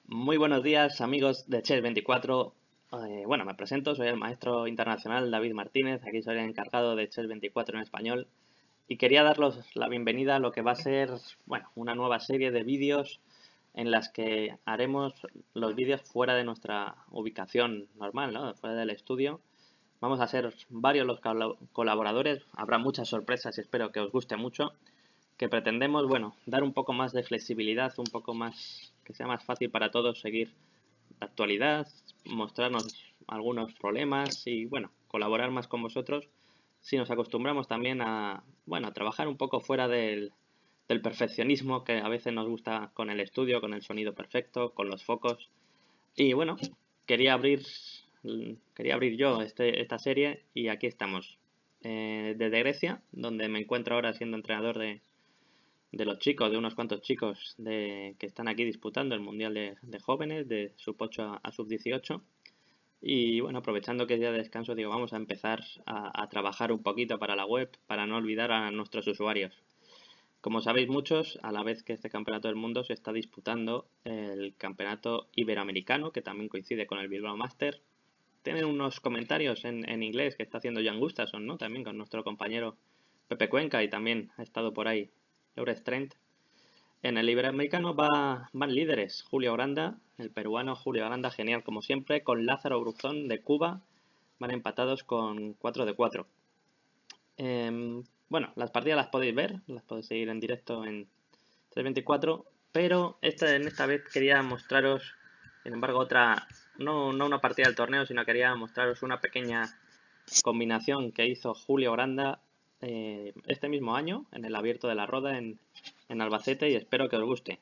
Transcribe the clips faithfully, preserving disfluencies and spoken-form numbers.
Muy buenos días, amigos de Chess veinticuatro. Eh, bueno, me presento, soy el maestro internacional David Martínez. Aquí soy el encargado de Chess veinticuatro en español. Y quería daros la bienvenida a lo que va a ser, bueno, una nueva serie de vídeos en las que haremos los vídeos fuera de nuestra ubicación normal, ¿no? Fuera del estudio. Vamos a ser varios los colaboradores. Habrá muchas sorpresas y espero que os guste mucho. Que pretendemos, bueno, dar un poco más de flexibilidad, un poco más, que sea más fácil para todos seguir la actualidad, mostrarnos algunos problemas y, bueno, colaborar más con vosotros si nos acostumbramos también a, bueno, a trabajar un poco fuera del, del perfeccionismo que a veces nos gusta con el estudio, con el sonido perfecto, con los focos. Y, bueno, quería abrir, quería abrir yo este, esta serie y aquí estamos. Eh, desde Grecia, donde me encuentro ahora siendo entrenador de de los chicos, de unos cuantos chicos de, que están aquí disputando el Mundial de, de Jóvenes, de sub ocho a, a sub dieciocho. Y bueno, aprovechando que es día de descanso, digo, vamos a empezar a, a trabajar un poquito para la web, para no olvidar a nuestros usuarios. Como sabéis muchos, a la vez que este campeonato del mundo se está disputando el campeonato iberoamericano, que también coincide con el Bilbao Master. Tienen unos comentarios en, en inglés que está haciendo Jan Gustafsson, ¿no? También con nuestro compañero Pepe Cuenca, y también ha estado por ahí Laura Strent. En el iberoamericano va, van líderes Julio Granda, el peruano Julio Granda, genial como siempre, con Lázaro Bruzón de Cuba, van empatados con cuatro de cuatro. Eh, bueno, las partidas las podéis ver, las podéis seguir en directo en tres veinticuatro, pero esta, en esta vez quería mostraros, sin embargo, otra, no, no una partida del torneo, sino quería mostraros una pequeña combinación que hizo Julio Granda eh, este mismo año en el Abierto de la Roda en, en Albacete, y espero que os guste.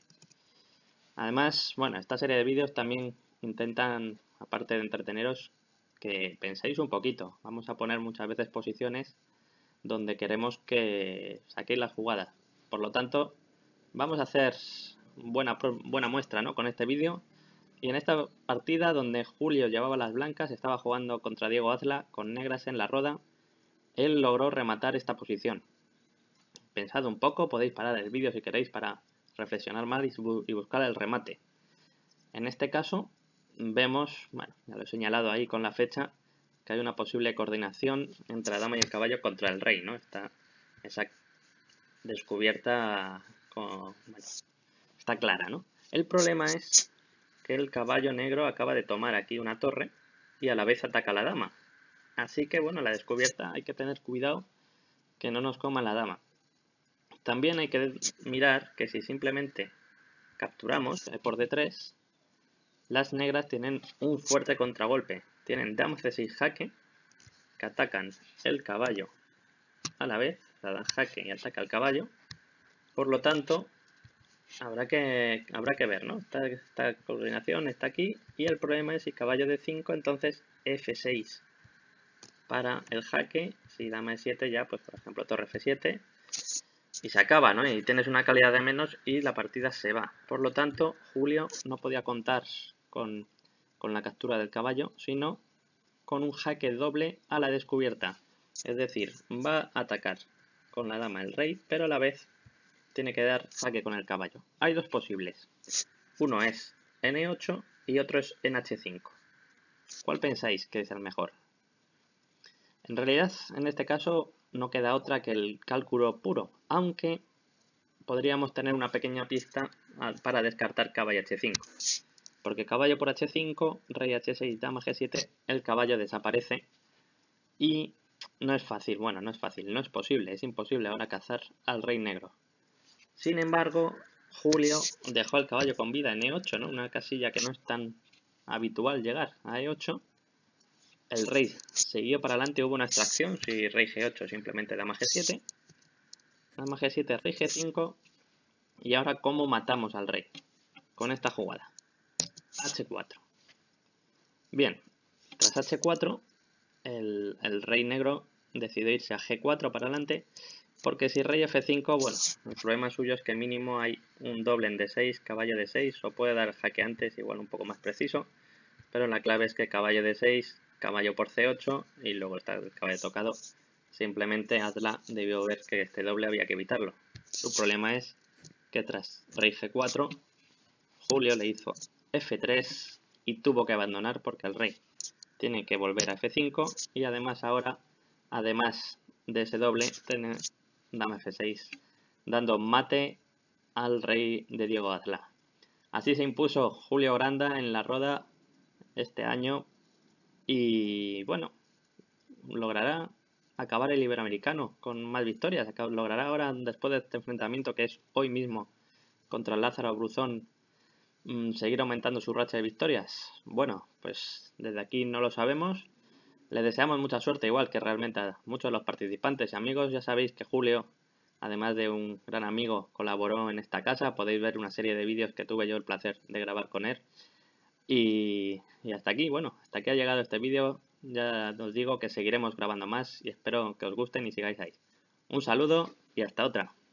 Además, bueno, esta serie de vídeos también intentan, aparte de entreteneros, que penséis un poquito. Vamos a poner muchas veces posiciones donde queremos que saquéis las jugadas. Por lo tanto, vamos a hacer buena, buena muestra, ¿no?, con este vídeo. Y en esta partida donde Julio llevaba las blancas, estaba jugando contra Diego Azla con negras en la roda, él logró rematar esta posición. Pensad un poco, podéis parar el vídeo si queréis para reflexionar más y buscar el remate. En este caso vemos, bueno, ya lo he señalado ahí con la fecha, que hay una posible coordinación entre la dama y el caballo contra el rey, ¿no? Está esa descubierta, con, bueno, está clara, ¿no? El problema es que el caballo negro acaba de tomar aquí una torre y a la vez ataca a la dama. Así que, bueno, la descubierta hay que tener cuidado que no nos coma la dama. También hay que mirar que si simplemente capturamos por D tres, las negras tienen un fuerte contragolpe. Tienen dama C seis jaque, que atacan el caballo a la vez, o sea, dan jaque y ataca el caballo. Por lo tanto, habrá que, habrá que ver, ¿no? Esta, esta coordinación está aquí, y el problema es si caballo D cinco, entonces F seis para el jaque. Si dama E siete ya, pues por ejemplo torre F siete, y se acaba, ¿no? Y tienes una calidad de menos y la partida se va. Por lo tanto, Julio no podía contar con, con la captura del caballo, sino con un jaque doble a la descubierta. Es decir, va a atacar con la dama el rey, pero a la vez tiene que dar jaque con el caballo. Hay dos posibles. Uno es N ocho y otro es N H cinco. ¿Cuál pensáis que es el mejor? En realidad, en este caso, no queda otra que el cálculo puro, aunque podríamos tener una pequeña pista para descartar caballo H cinco. Porque caballo por H cinco, rey H seis, dama G siete, el caballo desaparece y no es fácil, bueno, no es fácil, no es posible, es imposible ahora cazar al rey negro. Sin embargo, Julio dejó al caballo con vida en E ocho, ¿no? Una casilla que no es tan habitual llegar a E ocho. El rey siguió para adelante, hubo una extracción, si rey G ocho, simplemente dama G siete, dama G siete, rey G cinco, y ahora ¿cómo matamos al rey? Con esta jugada, H cuatro. Bien, tras H cuatro, el, el rey negro decidió irse a G cuatro para adelante, porque si rey F cinco, bueno, el problema suyo es que mínimo hay un doble en D seis, caballo D seis, o puede dar jaque antes, igual un poco más preciso, pero la clave es que caballo D seis, caballo por C ocho, y luego está el caballo tocado. Simplemente Azla debió ver que este doble había que evitarlo. Su problema es que tras rey G cuatro, Julio le hizo F tres y tuvo que abandonar porque el rey tiene que volver a F cinco y además ahora, además de ese doble, tiene dama F seis, dando mate al rey de Diego Azlá. Así se impuso Julio Granda en la Roda este año y bueno, logrará acabar el Iberoamericano con más victorias. Logrará ahora, después de este enfrentamiento que es hoy mismo contra Lázaro Bruzón, seguir aumentando su racha de victorias. Bueno, pues desde aquí no lo sabemos. Le deseamos mucha suerte, igual que realmente a muchos de los participantes y amigos. Ya sabéis que Julio, además de un gran amigo, colaboró en esta casa. Podéis ver una serie de vídeos que tuve yo el placer de grabar con él. Y, y hasta aquí, bueno, hasta aquí ha llegado este vídeo. Ya os digo que seguiremos grabando más y espero que os gusten y sigáis ahí. Un saludo y hasta otra.